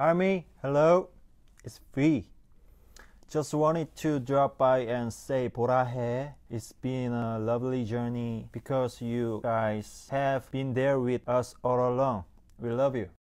Army, hello, it's free. Just wanted to drop by and say 보라해. It's been a lovely journey because you guys have been there with us all along. We love you.